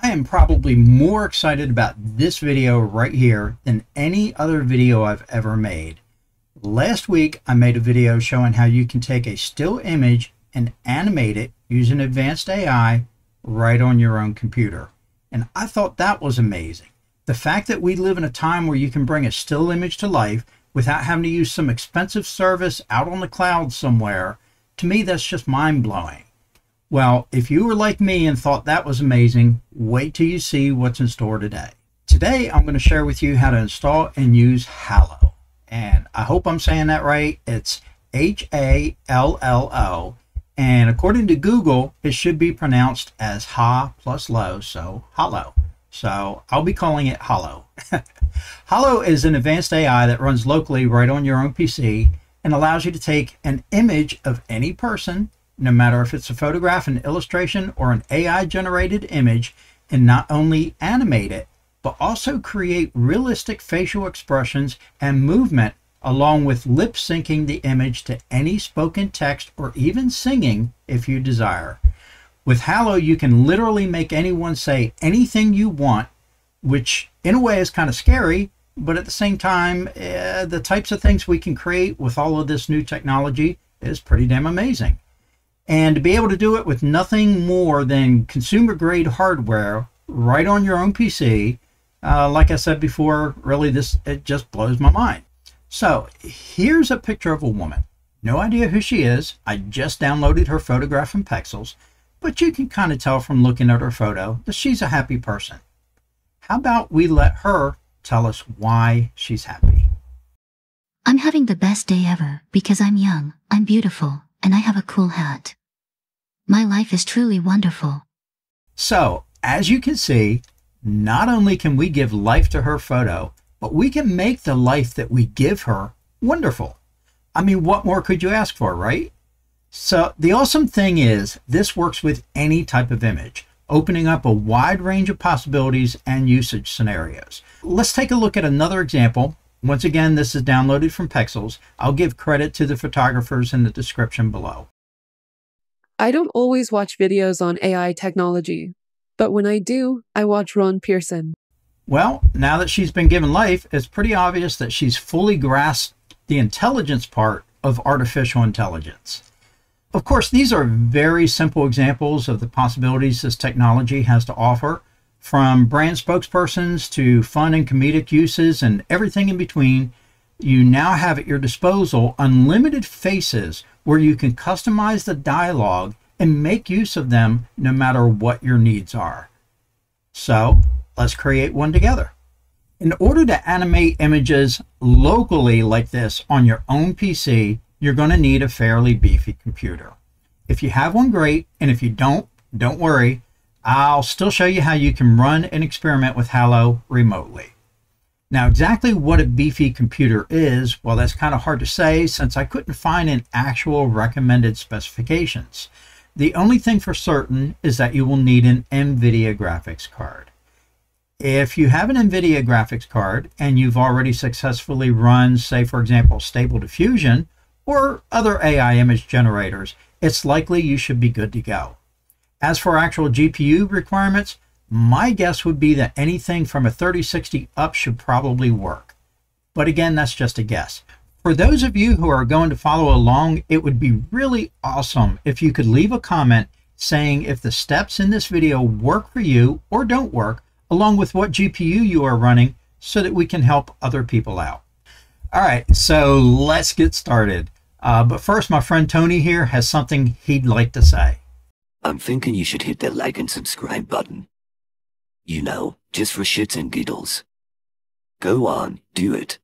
I am probably more excited about this video right here than any other video I've ever made. Last week, I made a video showing how you can take a still image and animate it using advanced AI right on your own computer. And I thought that was amazing. The fact that we live in a time where you can bring a still image to life without having to use some expensive service out on the cloud somewhere, to me, that's just mind-blowing. Well, if you were like me and thought that was amazing, wait till you see what's in store today. Today, I'm going to share with you how to install and use Hallo. And I hope I'm saying that right. It's Hallo. And according to Google, it should be pronounced as ha plus lo, so Hallo. So I'll be calling it Hallo. Hallo is an advanced AI that runs locally right on your own PC and allows you to take an image of any person, no matter if it's a photograph, an illustration, or an AI-generated image, and not only animate it, but also create realistic facial expressions and movement, along with lip syncing the image to any spoken text or even singing if you desire. With Hallo, you can literally make anyone say anything you want, which in a way is kind of scary, but at the same time, the types of things we can create with all of this new technology is pretty damn amazing. And to be able to do it with nothing more than consumer grade hardware right on your own PC, like I said before, really it just blows my mind. So here's a picture of a woman. No idea who she is. I just downloaded her photograph from Pexels, but you can kind of tell from looking at her photo that she's a happy person. How about we let her tell us why she's happy? I'm having the best day ever because I'm young, I'm beautiful, and I have a cool hat. My life is truly wonderful. So, as you can see, not only can we give life to her photo, but we can make the life that we give her wonderful. I mean, what more could you ask for, right? So the awesome thing is this works with any type of image, opening up a wide range of possibilities and usage scenarios. Let's take a look at another example. Once again, this is downloaded from Pexels. I'll give credit to the photographers in the description below. I don't always watch videos on AI technology, but when I do, I watch Ron Pearson. Well, now that she's been given life, it's pretty obvious that she's fully grasped the intelligence part of artificial intelligence. Of course, these are very simple examples of the possibilities this technology has to offer, from brand spokespersons to fun and comedic uses and everything in between. You now have at your disposal unlimited faces where you can customize the dialogue and make use of them no matter what your needs are. So let's create one together. In order to animate images locally like this on your own PC, you're going to need a fairly beefy computer. If you have one, great, and if you don't worry. I'll still show you how you can run and experiment with Hallo remotely. Now, exactly what a beefy computer is, well, that's kind of hard to say since I couldn't find an actual recommended specifications. The only thing for certain is that you will need an NVIDIA graphics card. If you have an NVIDIA graphics card and you've already successfully run, say, for example, Stable Diffusion or other AI image generators, it's likely you should be good to go. As for actual GPU requirements, my guess would be that anything from a 3060 up should probably work. But again, that's just a guess. For those of you who are going to follow along, it would be really awesome if you could leave a comment saying if the steps in this video work for you or don't work, along with what GPU you are running, so that we can help other people out. All right, so let's get started. But first, my friend Tony here has something he'd like to say. I'm thinking you should hit that like and subscribe button. You know, just for shits and giggles. Go on, do it.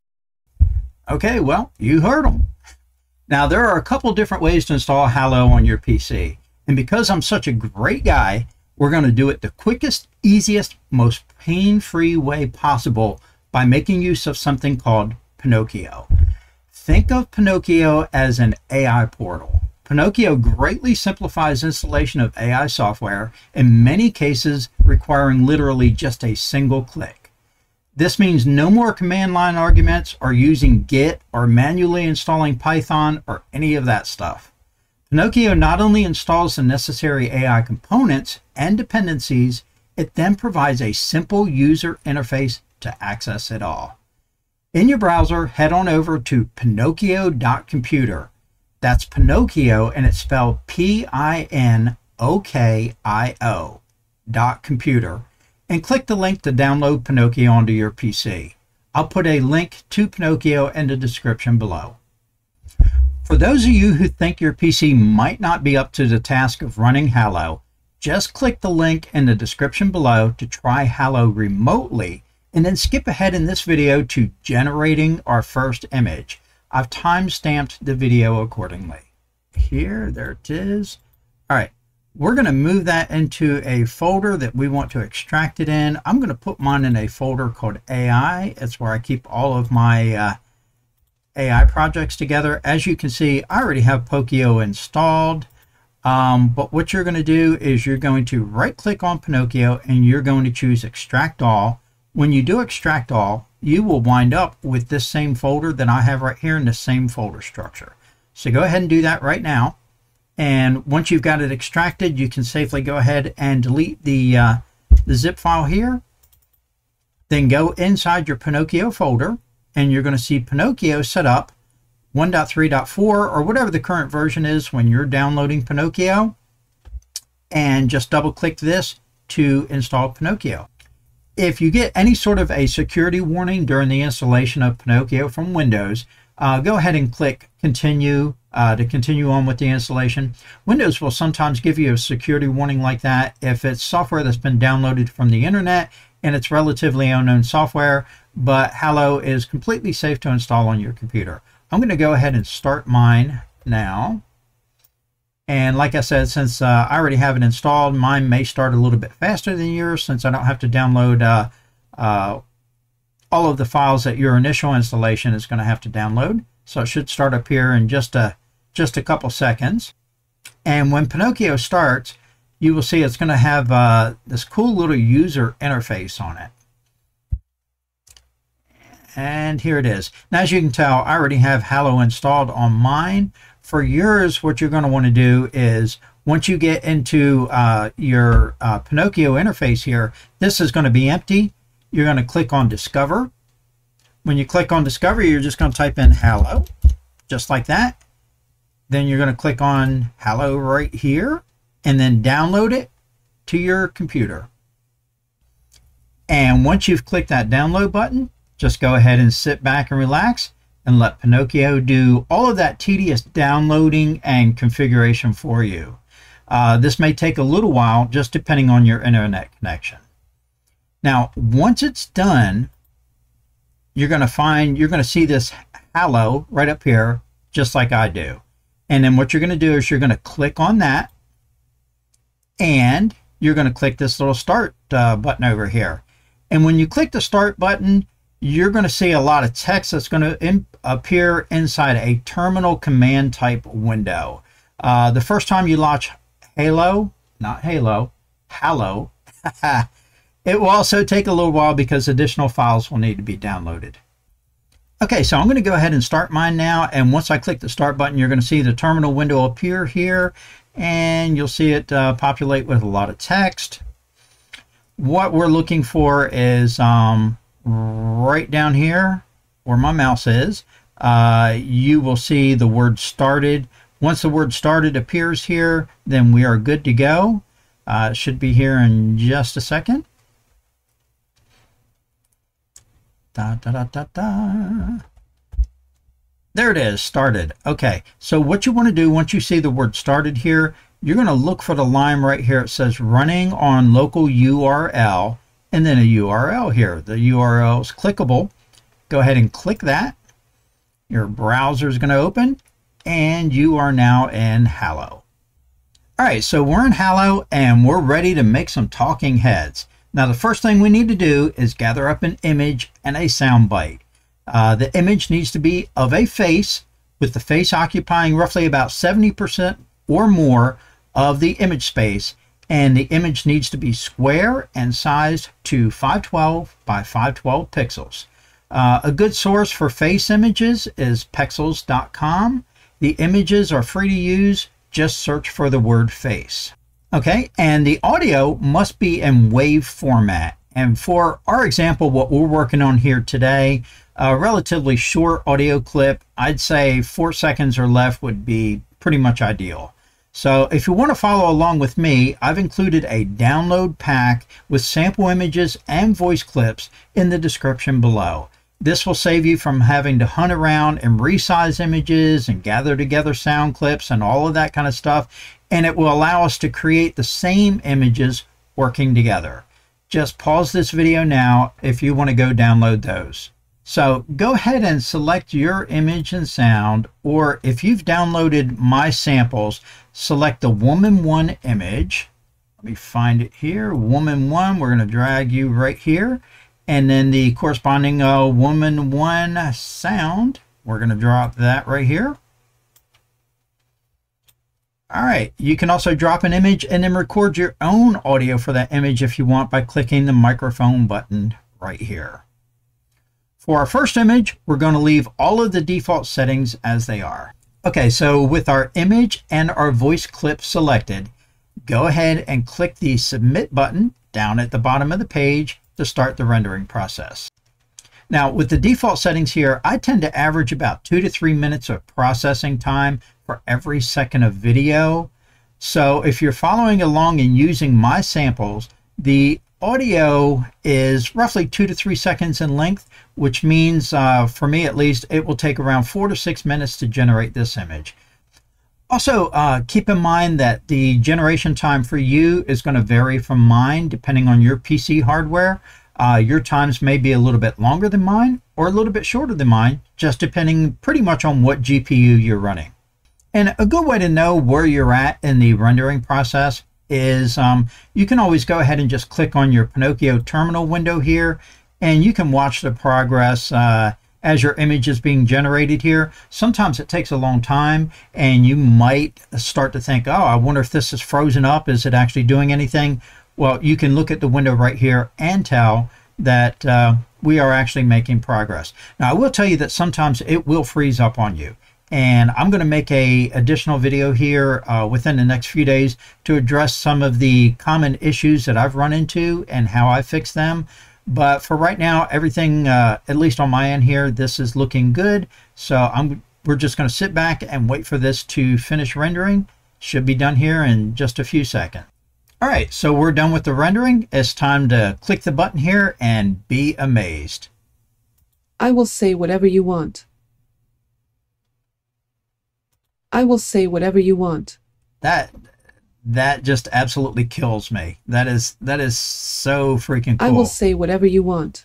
Okay, well, you heard him. Now, there are a couple different ways to install Hallo on your PC. And because I'm such a great guy, we're going to do it the quickest, easiest, most pain-free way possible by making use of something called Pinokio. Think of Pinokio as an AI portal. Pinokio greatly simplifies installation of AI software, in many cases requiring literally just a single click. This means no more command line arguments or using Git or manually installing Python or any of that stuff. Pinokio not only installs the necessary AI components and dependencies, It then provides a simple user interface to access it all. In your browser, head on over to pinokio.computer. That's Pinokio, and it's spelled Pinokio.computer, and click the link to download Pinokio onto your PC. I'll put a link to Pinokio in the description below. For those of you who think your PC might not be up to the task of running Hallo, just click the link in the description below to try Hallo remotely, and then skip ahead in this video to generating our first image. I've time-stamped the video accordingly. Here, there it is. All right, we're going to move that into a folder that we want to extract it in. I'm going to put mine in a folder called AI. It's where I keep all of my AI projects together. As you can see, I already have Pinokio installed. But what you're going to do is you're going to right-click on Pinokio and you're going to choose Extract All. When you do Extract All, you will wind up with this same folder that I have right here in the same folder structure. So go ahead and do that right now. And once you've got it extracted, you can safely go ahead and delete the zip file here. Then go inside your Pinokio folder, and you're going to see Pinokio set up 1.3.4 or whatever the current version is when you're downloading Pinokio. And just double click this to install Pinokio. If you get any sort of a security warning during the installation of Pinokio from Windows, go ahead and click Continue to continue on with the installation. Windows will sometimes give you a security warning like that if it's software that's been downloaded from the internet and it's relatively unknown software, but Hallo is completely safe to install on your computer. I'm going to go ahead and start mine now. And like I said, since I already have it installed, mine may start a little bit faster than yours since I don't have to download all of the files that your initial installation is going to have to download. So it should start up here in just a couple seconds. And when Pinokio starts, you will see it's going to have this cool little user interface on it. And here it is. Now, as you can tell, I already have Hallo installed on mine. For yours, what you're going to want to do is once you get into your Pinokio interface here, this is going to be empty. You're going to click on Discover. When you click on Discover, you're just going to type in Hallo, just like that. Then you're going to click on Hallo right here, and then download it to your computer. And once you've clicked that download button, just go ahead and sit back and relax and let Pinokio do all of that tedious downloading and configuration for you. This may take a little while, just depending on your internet connection. Now, once it's done, you're going to see this Hallo right up here, just like I do. And then what you're going to do is you're going to click on that, and you're going to click this little start button over here. And when you click the start button, you're going to see a lot of text that's going to appear inside a terminal command type window. The first time you launch Hallo, not Halo, Hallo, it will also take a little while because additional files will need to be downloaded. Okay, so I'm going to go ahead and start mine now. And once I click the start button, you're going to see the terminal window appear here, and you'll see it populate with a lot of text. What we're looking for is right down here where my mouse is. You will see the word started. Once the word started appears here, then we are good to go. It should be here in just a second. There it is, started. Okay, so what you want to do once you see the word started here, you're going to look for the line right here. It says running on local URL, and then a URL here. The URL is clickable. Go ahead and click that. Your browser is going to open, and you are now in Hallo. All right, so we're in Hallo, and we're ready to make some talking heads. Now, the first thing we need to do is gather up an image and a sound bite. The image needs to be of a face, with the face occupying roughly about 70% or more of the image space, and the image needs to be square and sized to 512 by 512 pixels. A good source for face images is pexels.com. The images are free to use. Just search for the word face. Okay, and the audio must be in wave format. And for our example, what we're working on here today, a relatively short audio clip, I'd say 4 seconds or less would be pretty much ideal. So if you want to follow along with me, I've included a download pack with sample images and voice clips in the description below. This will save you from having to hunt around and resize images and gather together sound clips and all of that kind of stuff. And it will allow us to create the same images working together. Just pause this video now if you want to go download those. So go ahead and select your image and sound, or if you've downloaded my samples, select the Woman 1 image. Let me find it here. Woman 1, we're going to drag you right here. And then the corresponding Woman 1 sound, we're going to drop that right here. All right, you can also drop an image and then record your own audio for that image if you want by clicking the microphone button right here. For our first image, we're going to leave all of the default settings as they are. Okay, so with our image and our voice clip selected, go ahead and click the Submit button down at the bottom of the page to start the rendering process. Now, with the default settings here, I tend to average about 2 to 3 minutes of processing time for every second of video. So if you're following along and using my samples, the audio is roughly 2 to 3 seconds in length, which means for me at least, it will take around 4 to 6 minutes to generate this image. Also, keep in mind that the generation time for you is going to vary from mine depending on your PC hardware. Your times may be a little bit longer than mine or a little bit shorter than mine, just depending pretty much on what GPU you're running. And a good way to know where you're at in the rendering process is you can always go ahead and just click on your Pinokio terminal window here, and you can watch the progress as your image is being generated here. Sometimes it takes a long time, and you might start to think, oh, I wonder if this is frozen up. Is it actually doing anything? Well, you can look at the window right here and tell that we are actually making progress. Now, I will tell you that sometimes it will freeze up on you. And I'm going to make a additional video here within the next few days to address some of the common issues that I've run into and how I fix them. But for right now, everything, at least on my end here, this is looking good. So we're just going to sit back and wait for this to finish rendering. Should be done here in just a few seconds. All right, so we're done with the rendering. It's time to click the button here and be amazed. I will say whatever you want. I will say whatever you want. That just absolutely kills me. That is so freaking cool. I will say whatever you want.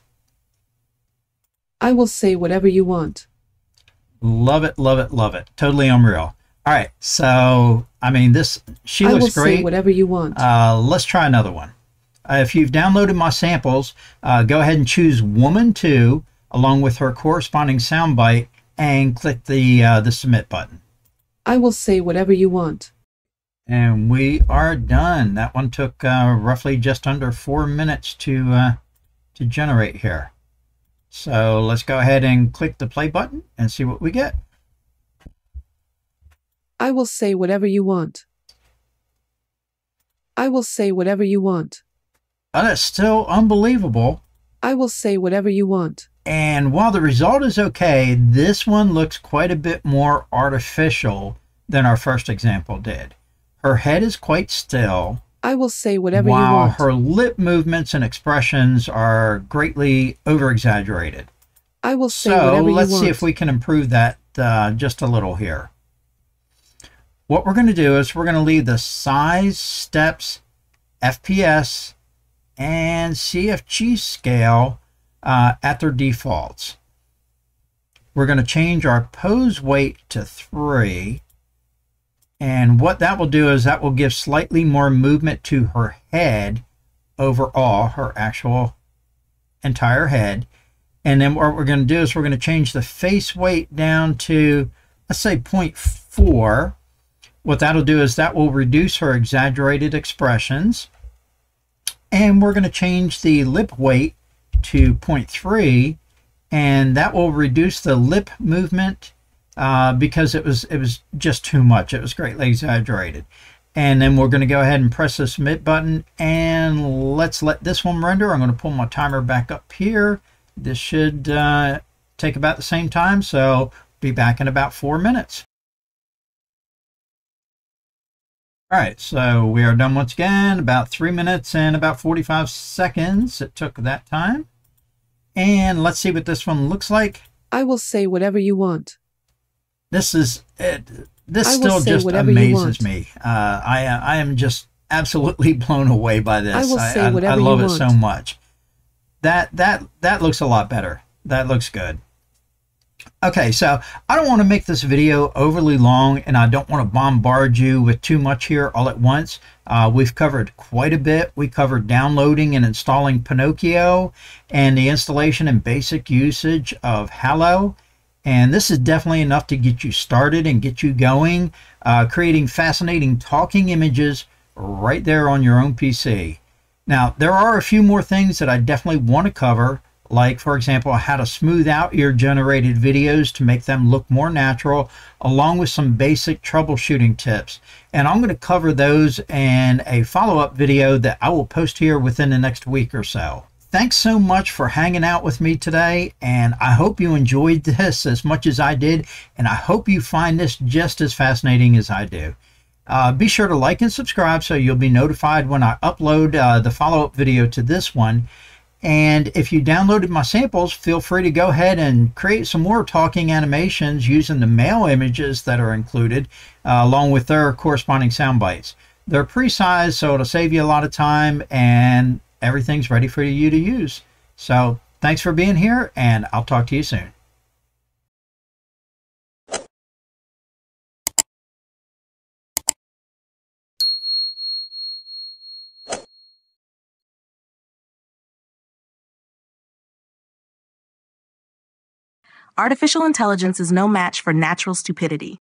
I will say whatever you want. Love it, love it, love it. Totally unreal. All right, so I mean, she looks great. I will say whatever you want. Let's try another one. If you've downloaded my samples, go ahead and choose Woman 2 along with her corresponding soundbite and click the Submit button. I will say whatever you want. And we are done. That one took roughly just under 4 minutes to generate here. So let's go ahead and click the play button and see what we get. I will say whatever you want. I will say whatever you want. Oh, that's still unbelievable. I will say whatever you want. And while the result is okay, this one looks quite a bit more artificial than our first example did. Her head is quite still. I will say whatever you while want. Her lip movements and expressions are greatly over-exaggerated. I will say whatever you want. So let's see if we can improve that just a little here. What we're going to do is we're going to leave the size, steps, FPS, and CFG scale at their defaults. We're going to change our pose weight to 3. And what that will do is that will give slightly more movement to her head overall, her actual entire head. And then what we're going to do is we're going to change the face weight down to, let's say, 0.4. What that'll do is that will reduce her exaggerated expressions. And we're going to change the lip weight to 0.3, and that will reduce the lip movement because it was just too much. It was greatly exaggerated. And then we're going to go ahead and press the submit button, and let's let this one render. I'm going to pull my timer back up here. This should take about the same time, so be back in about 4 minutes. All right, so we are done once again, about 3 minutes and about 45 seconds it took that time. And let's see what this one looks like. I will say whatever you want. This is it. This still just amazes me. I am just absolutely blown away by this. I will say whatever you want. I love it so much. That looks a lot better. That looks good. Okay, so I don't want to make this video overly long, and I don't want to bombard you with too much here all at once. We've covered quite a bit. We covered downloading and installing Pinokio and the installation and basic usage of Hallo. And this is definitely enough to get you started and get you going, creating fascinating talking images right there on your own PC. Now, there are a few more things that I definitely want to cover, like, for example, how to smooth out your generated videos to make them look more natural, along with some basic troubleshooting tips. And I'm going to cover those in a follow-up video that I will post here within the next week or so. Thanks so much for hanging out with me today, and I hope you enjoyed this as much as I did, and I hope you find this just as fascinating as I do. Be sure to like and subscribe so you'll be notified when I upload the follow-up video to this one. And if you downloaded my samples, feel free to go ahead and create some more talking animations using the mail images that are included, along with their corresponding sound bites. They're pre-sized, so it'll save you a lot of time, and everything's ready for you to use. So thanks for being here, and I'll talk to you soon. Artificial intelligence is no match for natural stupidity.